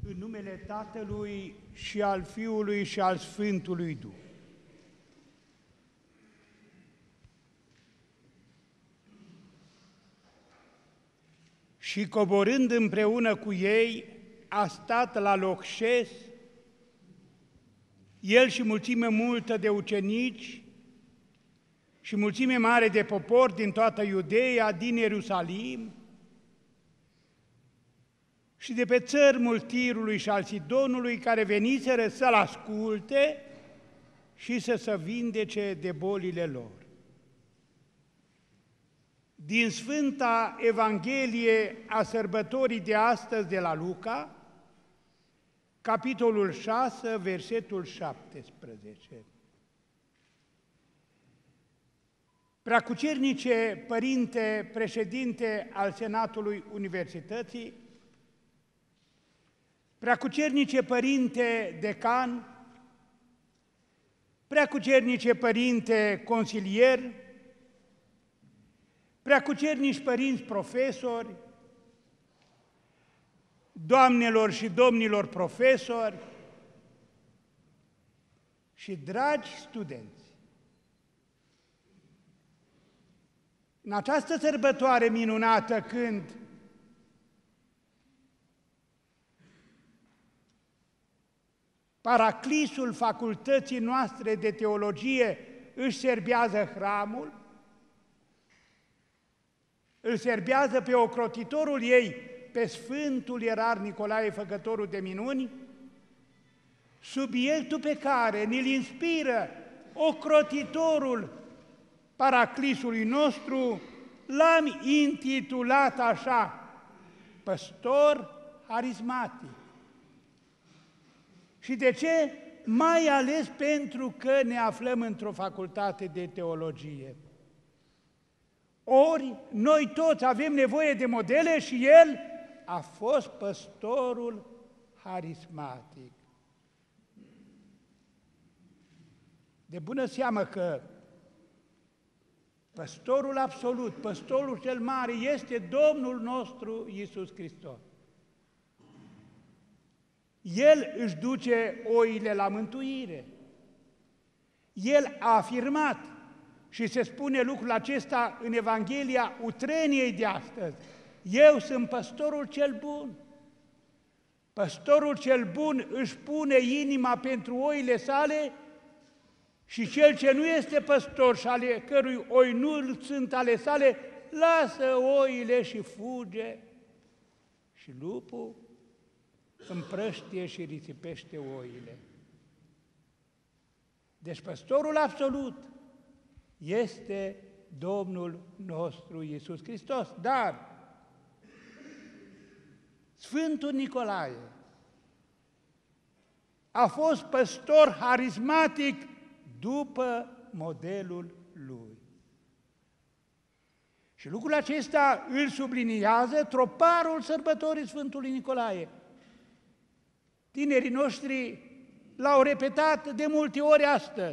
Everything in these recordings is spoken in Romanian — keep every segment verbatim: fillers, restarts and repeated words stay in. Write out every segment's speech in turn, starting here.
În numele Tatălui și al Fiului și al Sfântului Duh. Și coborând împreună cu ei, a stat la loc șes, el și mulțime multă de ucenici și mulțime mare de popor din toată Iudeea, din Ierusalim și de pe țărmul Tirului și al Sidonului, care veniseră să-l asculte și să se vindece de bolile lor. Din Sfânta Evanghelie a sărbătorii de astăzi de la Luca, capitolul șase, versetul șaptesprezece. Preacucernice Părinte Președinte al Senatului Universității, Preacucernice Părinte Decan, Preacucernice Părinte Consilier, Preacucernici Părinți Profesori, doamnelor și domnilor profesori și dragi studenți, în această sărbătoare minunată, când Paraclisul facultății noastre de teologie își serbează hramul, îl serbează pe ocrotitorul ei, pe Sfântul Ierar Nicolae, făcătorul de minuni, subiectul pe care ni-l inspiră ocrotitorul Paraclisului nostru, l-am intitulat așa: Păstor harismatic. Și de ce? Mai ales pentru că ne aflăm într-o facultate de teologie. Ori noi toți avem nevoie de modele și el a fost păstorul harismatic. De bună seamă că păstorul absolut, păstorul cel mare este Domnul nostru Iisus Hristos. El își duce oile la mântuire. El a afirmat, și se spune lucrul acesta în Evanghelia Utreniei de astăzi: eu sunt păstorul cel bun. Păstorul cel bun își pune inima pentru oile sale și cel ce nu este păstor și ale cărui oi nu sunt ale sale, lasă oile și fuge. Și lupul împrăștie și risipește oile. Deci păstorul absolut este Domnul nostru Iisus Hristos. Dar Sfântul Nicolae a fost păstor harismatic după modelul lui. Și lucrul acesta îl subliniază troparul sărbătorii Sfântului Nicolae. Tinerii noștri l-au repetat de multe ori astăzi.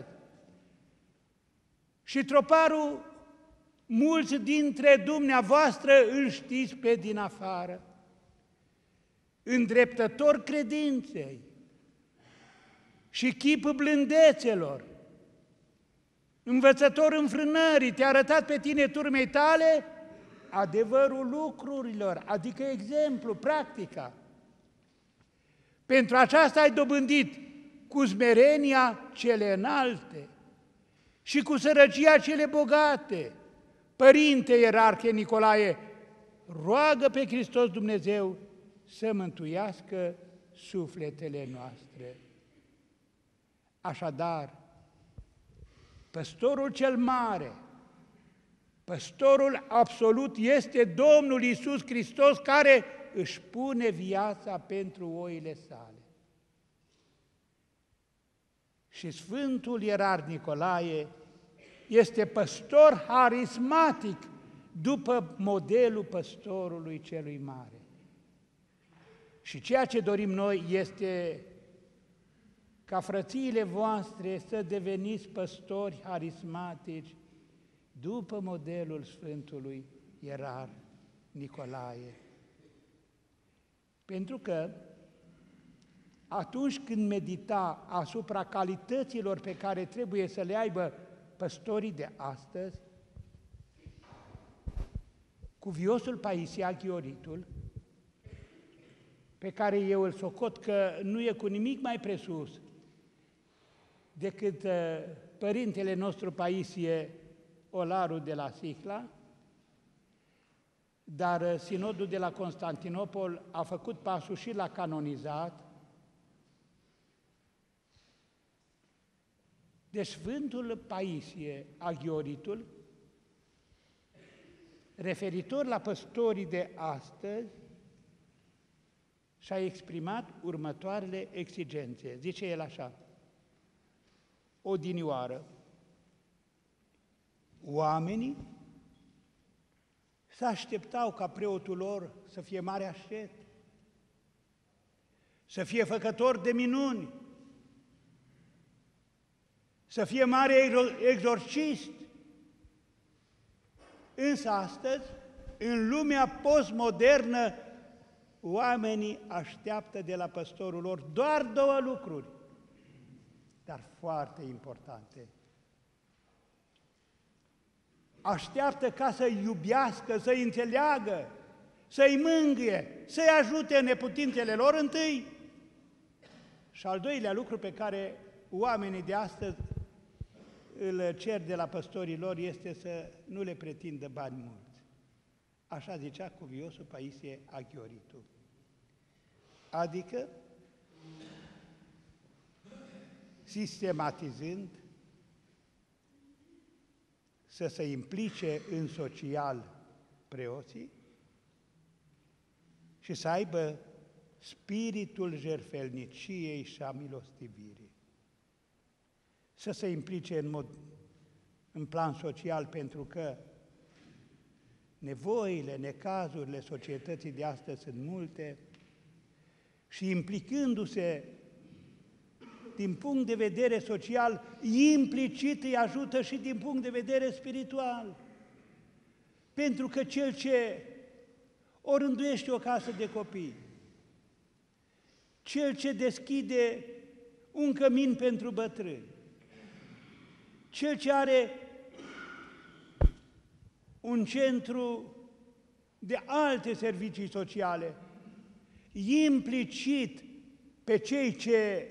Și troparul, mulți dintre dumneavoastră îl știți pe din afară: îndreptător credinței și chip blândețelor, învățător înfrânării, te-a arătat pe tine turmei tale adevărul lucrurilor, adică exemplu, practica. Pentru aceasta ai dobândit cu smerenia cele înalte și cu sărăcia cele bogate. Părinte Ierarhe Nicolae, roagă pe Hristos Dumnezeu să mântuiască sufletele noastre. Așadar, păstorul cel mare, păstorul absolut este Domnul Iisus Hristos, care își pune viața pentru oile sale. Și Sfântul Ierar Nicolae este păstor harismatic după modelul păstorului celui mare. Și ceea ce dorim noi este ca frățiile voastre să deveniți păstori harismatici după modelul Sfântului Ierar Nicolae. Pentru că atunci când medita asupra calităților pe care trebuie să le aibă păstorii de astăzi, cuviosul Paisie Aghioritul, pe care eu îl socot că nu e cu nimic mai presus decât uh, părintele nostru Paisie Olaru de la Sihla, dar uh, sinodul de la Constantinopol a făcut pasul și l-a canonizat. Deci Sfântul Paisie Aghioritul, referitor la păstorii de astăzi, și-a exprimat următoarele exigențe. Zice el așa: odinioară, oamenii se așteptau ca preotul lor să fie mare ascet, să fie făcător de minuni, să fie mare exorcist. Însă astăzi, în lumea postmodernă, oamenii așteaptă de la păstorul lor doar două lucruri, dar foarte importante. Așteaptă ca să-i iubească, să-i înțeleagă, să-i mângâie, să-i ajute în neputințele lor întâi. Și al doilea lucru pe care oamenii de astăzi îl cer de la păstorii lor este să nu le pretindă bani mulți. Așa zicea cuviosul Paisie Aghioritul. Adică, sistematizând, să se implice în social preoții și să aibă spiritul jertfelniciei și a milostivirii. Să se implice în, mod, în plan social, pentru că nevoile, necazurile societății de astăzi sunt multe și implicându-se din punct de vedere social, implicit îi ajută și din punct de vedere spiritual. Pentru că cel ce o rânduiește o casă de copii, cel ce deschide un cămin pentru bătrâni, cel ce are un centru de alte servicii sociale, implicit pe cei ce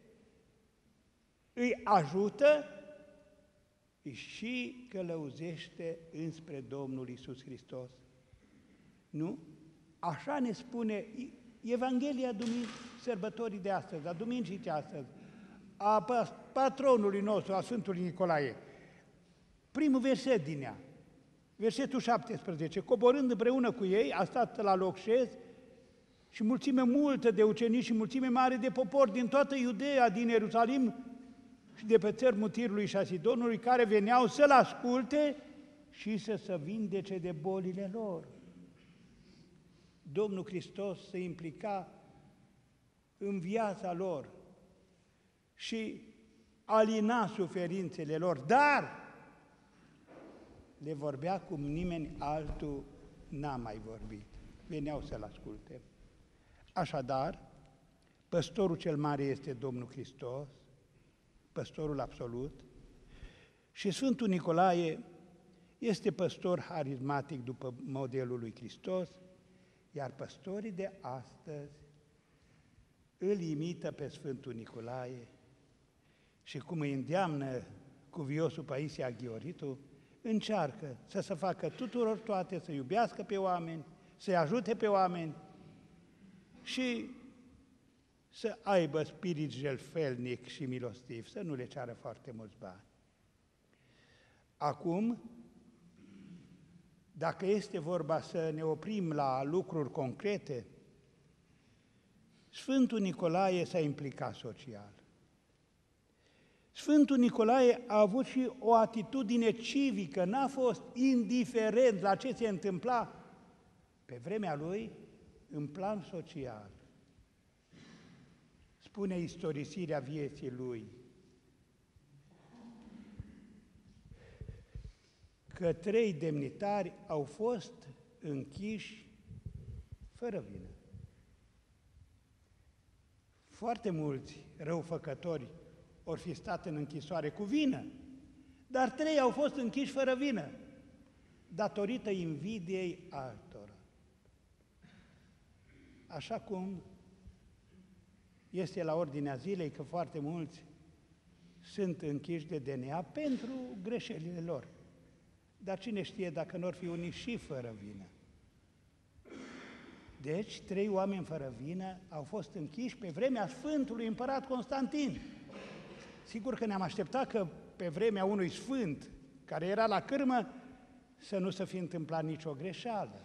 îi ajută, îi și călăuzește înspre Domnul Iisus Hristos. Nu? Așa ne spune Evanghelia duminic, sărbătorii de astăzi, a duminicii de astăzi, a patronului nostru, a Sfântului Nicolae. Primul verset din ea, versetul șaptesprezece, coborând împreună cu ei, a stat la loc șez și mulțime multă de ucenici și mulțime mare de popor din toată Iudeea, din Ierusalim și de pe țărmul Tirului și a Sidonului, care veneau să-L asculte și să se vindece de bolile lor. Domnul Hristos se implica în viața lor și alina suferințele lor, dar le vorbea cum nimeni altul n-a mai vorbit. Veneau să-L asculte. Așadar, păstorul cel mare este Domnul Hristos, păstorul absolut, și Sfântul Nicolae este păstor harismatic după modelul lui Hristos, iar păstorii de astăzi îl imită pe Sfântul Nicolae și, cum îi îndeamnă cuviosul Paisie Aghioritul, încearcă să se facă tuturor toate, să iubească pe oameni, să-i ajute pe oameni și să aibă spirit jeltfelnic și milostiv, să nu le ceară foarte mulți bani. Acum, dacă este vorba să ne oprim la lucruri concrete, Sfântul Nicolae s-a implicat social. Sfântul Nicolae a avut și o atitudine civică, n-a fost indiferent la ce se întâmpla pe vremea lui în plan social. Spune istorisirea vieții lui că trei demnitari au fost închiși fără vină. Foarte mulți răufăcători or fi stat în închisoare cu vină, dar trei au fost închiși fără vină, datorită invidiei altora. Așa cum este la ordinea zilei că foarte mulți sunt închiși de D N A pentru greșelile lor. Dar cine știe dacă nu or fi unii și fără vină. Deci, trei oameni fără vină au fost închiși pe vremea Sfântului Împărat Constantin. Sigur că ne-am așteptat că pe vremea unui sfânt care era la cârmă să nu se fi întâmplat nicio greșeală.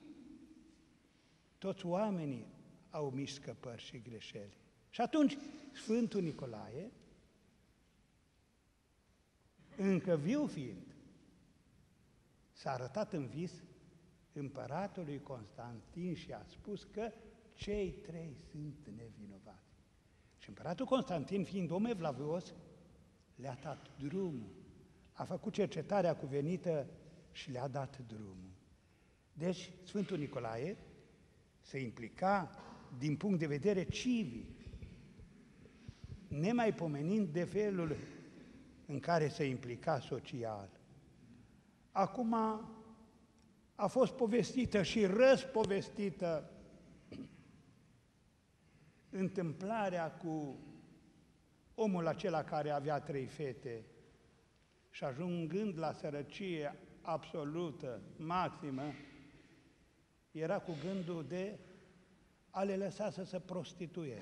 Toți oamenii au mici scăpări și greșeli. Și atunci Sfântul Nicolae, încă viu fiind, s-a arătat în vis împăratului Constantin și a spus că cei trei sunt nevinovați. Și împăratul Constantin, fiind om evlavios, le-a dat drumul. A făcut cercetarea cuvenită și le-a dat drumul. Deci, Sfântul Nicolae se implica din punct de vedere civic, nemaipomenind de felul în care se implica social. Acum a fost povestită și răspovestită întâmplarea cu omul acela care avea trei fete și ajungând la sărăcie absolută, maximă, era cu gândul de a le lăsa să se prostitueze.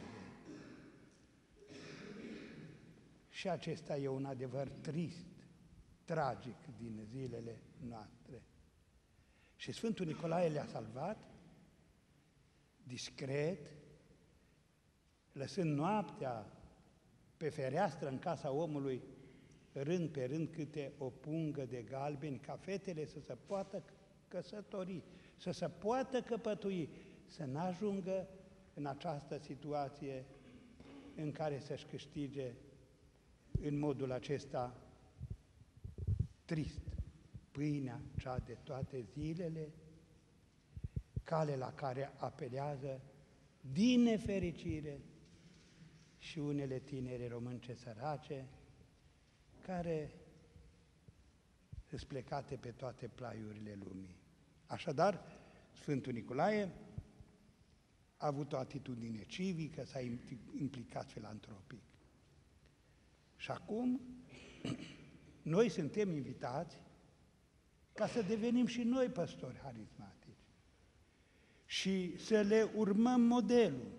Și acesta e un adevăr trist, tragic din zilele noastre. Și Sfântul Nicolae le-a salvat discret, lăsând noaptea pe fereastră în casa omului, rând pe rând câte o pungă de galbeni, ca fetele să se poată căsători, să se poată căpătui, să n-ajungă în această situație în care să-și câștige în modul acesta trist pâinea cea de toate zilele, cale la care apelează din nefericire și unele tinere românce sărace care sunt plecate pe toate plaiurile lumii. Așadar, Sfântul Nicolae a avut o atitudine civică, s-a implicat filantropic. Și acum, noi suntem invitați ca să devenim și noi păstori harismatici și să le urmăm modelul.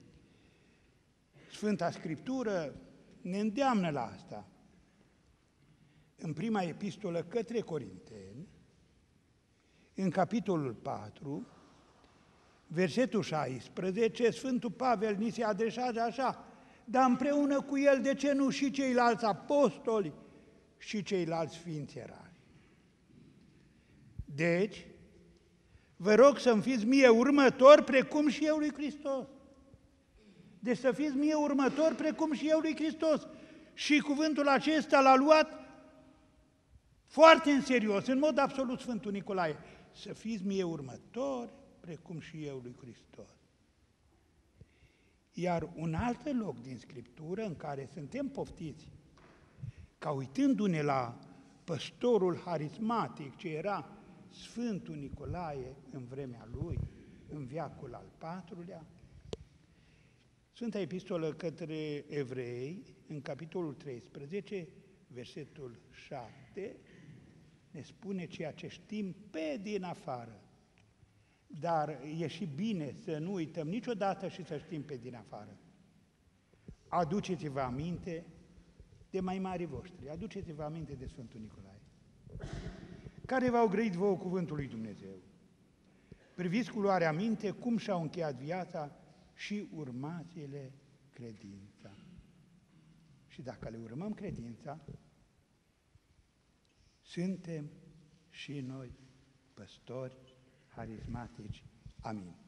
Sfânta Scriptură ne îndeamnă la asta. În prima epistolă către Corinteni, în capitolul patru, versetul șaisprezece, Sfântul Pavel ni se adresează așa: dar împreună cu el, de ce nu și ceilalți apostoli și ceilalți sfinți erari? Deci, vă rog să-mi fiți mie următori precum și eu lui Hristos. Deci să fiți mie următori precum și eu lui Hristos. Și cuvântul acesta l-a luat foarte în serios, în mod absolut Sfântul Nicolae. Să fiți mie următori precum și eu lui Hristos. Iar un alt loc din Scriptură în care suntem poftiți, ca uitându-ne la păstorul harismatic ce era Sfântul Nicolae în vremea lui, în veacul al patrulea, Sfânta Epistolă către Evrei, în capitolul treisprezece, versetul șapte, ne spune ceea ce știm pe din afară. Dar e și bine să nu uităm niciodată și să știm pe din afară. Aduceți-vă aminte de mai mari voștri, aduceți-vă aminte de Sfântul Nicolae, care v-au grăit vouă cuvântul lui Dumnezeu. Priviți cu luarea minte cum și-au încheiat viața și urmați-le credința. Și dacă le urmăm credința, suntem și noi păstori harismatici. Amin.